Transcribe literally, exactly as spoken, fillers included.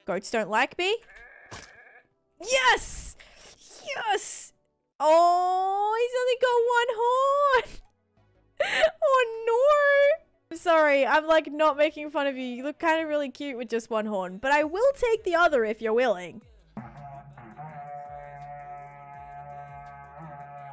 Goats don't like me. Yes! Yes! Oh, he's only got one horn. Oh no! I'm sorry, I'm like not making fun of you. You look kind of really cute with just one horn, but I will take the other if you're willing.